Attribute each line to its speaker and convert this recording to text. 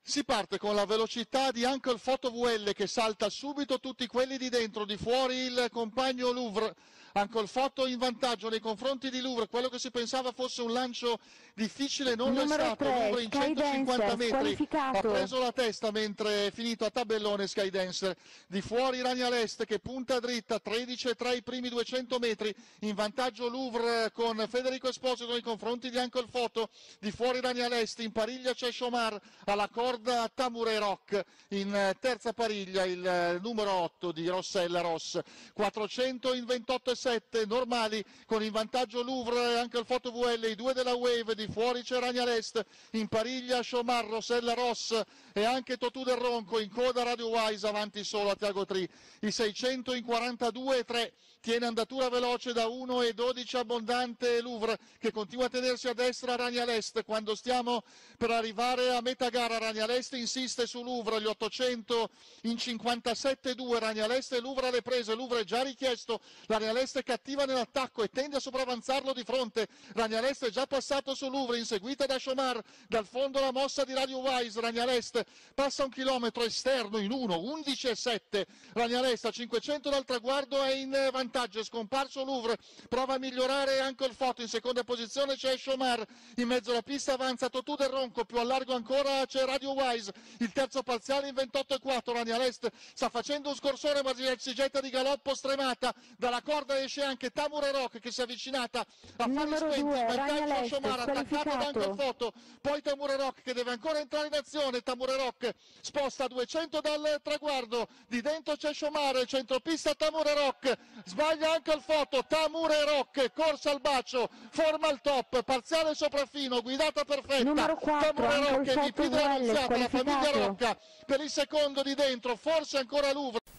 Speaker 1: Si parte con la velocità di Uncle Photo VL che salta subito tutti quelli di dentro, di fuori il compagno Louvre. Uncle Photo in vantaggio nei confronti di Louvre, quello che si pensava fosse un lancio difficile non lo è
Speaker 2: Numero
Speaker 1: stato.
Speaker 2: 3,
Speaker 1: Louvre in 150
Speaker 2: Skydancer,
Speaker 1: metri
Speaker 2: squalificato.
Speaker 1: ha preso la testa mentre è finito a tabellone Skydancer. Di fuori Rania l'Est che punta dritta, 13 tra i primi 200 metri, in vantaggio Louvre con Federico Esposito nei confronti di Uncle Photo. Di fuori Rania l'Est, in pariglia c'è Chomar, alla corda Tamure Rock, in terza pariglia il numero 8 di Rossella Ross. 400 in 28,7 normali con in vantaggio Louvre e anche il Photo VL, i due della Wave. Di fuori c'è Rania l'Est, in pariglia Chomar, Rossella Ross e anche Totù del Ronco, in coda Radio Wise, avanti solo a Tiago Tri. I 600 in 42,3, tiene andatura veloce da 1,12 abbondante Louvre che continua a tenersi a destra Rania l'Est. Quando stiamo per arrivare a metà gara Rania l'Est insiste su Louvre, gli 800 in 57,2 Rania l'Est e Louvre alle prese. Louvre è già richiesto, la Rania l'Est è cattiva nell'attacco e tende a sopravanzarlo di fronte. Rania l'Est è già passato su Louvre, inseguita da Chomar, dal fondo la mossa di Radio Wise. Rania l'Est passa un chilometro esterno in 1,11,7. Rania l'Est a 500 dal traguardo è in vantaggio, è scomparso Louvre, prova a migliorare anche il Photo, in seconda posizione c'è Chomar, in mezzo alla pista avanza Totù del Ronco, più a largo ancora c'è Radio Wise, il terzo parziale in 28,4. Rania l'Est sta facendo un scorsone ma si getta di galoppo stremata, dalla corda esce anche Tamure Rock che si è avvicinata a fare
Speaker 2: Numero
Speaker 1: spenti,
Speaker 2: 2,
Speaker 1: in
Speaker 2: Rania
Speaker 1: vantaggio
Speaker 2: l'Est,
Speaker 1: Chomar, attaccato da anche il Photo, poi Tamure Rock che deve ancora entrare in azione. Tamure Rock sposta 200 dal traguardo, di dentro c'è Chomar, centropista Tamure Rock, sbaglia anche il Photo. Tamure Rock, corsa al bacio, forma il top, parziale sopraffino, guidata perfetta.
Speaker 2: Numero 4,
Speaker 1: Tamure
Speaker 2: Uncle
Speaker 1: Rock,
Speaker 2: Photo
Speaker 1: MVP della
Speaker 2: VL,
Speaker 1: Annunziata, la famiglia
Speaker 2: squalificato.
Speaker 1: Rocca per il secondo di dentro, forse ancora Louvre.